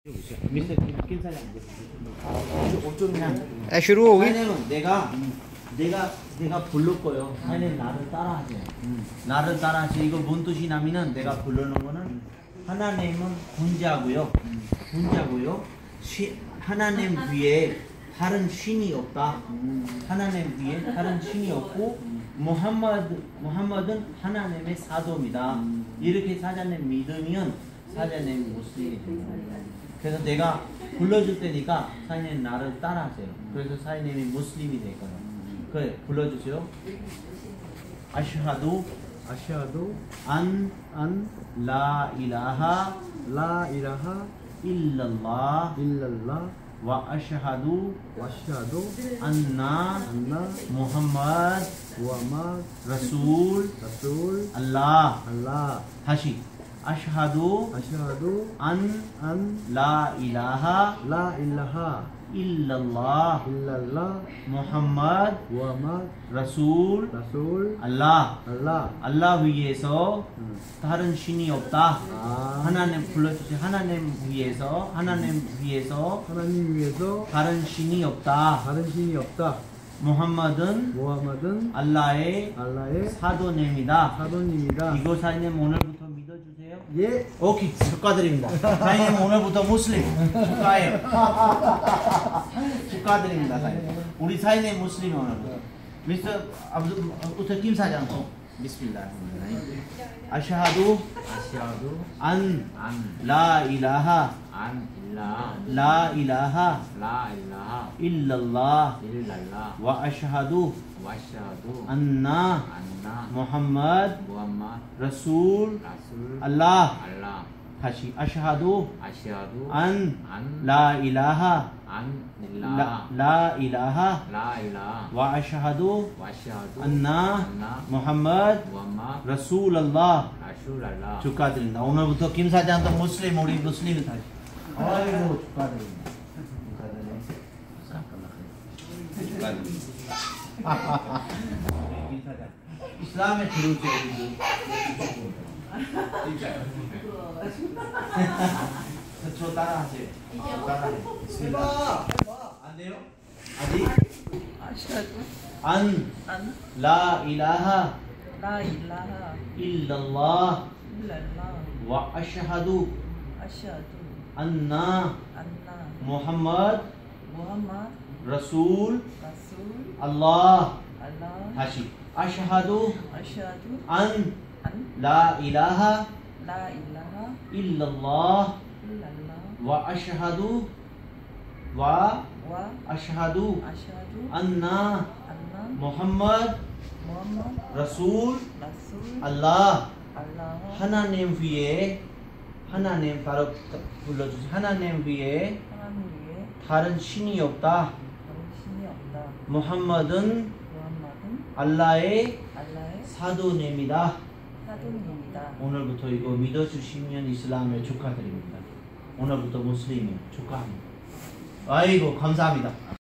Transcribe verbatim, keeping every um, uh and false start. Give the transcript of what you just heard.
मिस्टर किन सारे 에 शुरू हो गई 사장님은 내가 내가 내가 부를 거요. 사장님 나를 따라하세요. 나를 따라하세요. 이거 뭔 뜻이냐면은 내가 부르는 거는 하나님은 존재하고요. 존재하고요. 시, 하나님 위에 다른 신이 없다. 하나님 위에 다른 신이 없고 무함마드 무함마드는 하나님의 사도입니다. 이렇게 사장님 믿으면 사장님 무슬림이 됩니다. 그래서 내가 불러줄 테니까 사장님 나를 따라하세요. 그래서 사장님이 무슬림이 될 거예요. 그래 불러주세요. 아시하두 아시아도 안 안 라 이라하 라 이라하 일랄라 일랄라 와 아시하두 와시아도 안나 안나 무함마드 무함마드 라술 라술 알라 알라 다시 아시하두 아시아도 안 안 라 이라하 라 일라하 일랄라 일랄라 무함마드 무함마드 라술 라술 알라 알라 알라 위에서 음. 다른 신이 없다. 아 하나님 불러주세요. 하나님 위에서 하나님 위에서 하나님 위해서 다른 신이 없다. 다른 신이 없다. 무함마드는 무함마드는 알라의 알라의 사도님이다. 사도님이다. 이거 사장님 오늘부터 믿어주세요. 예. 오케이 축하드립니다. 사장님 오늘부터 무슬림 축하해요. 축하드립니다 사장님. 우리 사장님 무슬림 오늘부터. 미스터 아브두 우터 김 사장 비스밀라. 아시하두 아시아도 안 안, 라 이라하 안, 일라, 라 이라하 라, 일라, 일랄라 일랄라, 와 아시하두 와시아도, 안나 안나, 무함마드 무함마드, 라술 라술, 알라 알라, 다시 아시하두 아시아도, 안 안, 라 일라하 안, 라, 일라, 라 일라하 라, 일라, 와 아시하두 와시아도, 안나 안나, 무함마드 무함마드, 라술알라 라술, 알라. 축하드립니다. 오늘부터 김 사장도 무슬림 우리 무슬림이 다시. 아이고 축하드립니다. 축하드립니다. 김 사장. 이슬람에 들어오세요 우리도. 저 따라하세요. 따라해요. 비스밀라. 안 돼요? 아직? 아시아도 안 안, 라 이라하 라 일라하 일랄라 일랄라 와 아시하두 아시아도 안나 안나 무함마드 무함마드 라술 라술 알라 알라 다시 아시하두 아시아도 안 안, 라 이라하 라 일라하 일랄라 일랄라 와 아시하두 와 와 아시하두 아시아도 안나 안나 무함마드 무함마드 라술 라술 알라 알라하 하나님 위에 하나님 바로 불러주세요. 하나님 위에 하나님 위에 다른 신이 없다. 다른 신이 없다. 무함마드는 무함마드는 알라의 알라의 사도님이다. 사도입니다. 오늘부터 이거 믿어주시면 이슬람에 축하드립니다. 오늘부터 무슬림이요. 축하합니다. 아이고 감사합니다.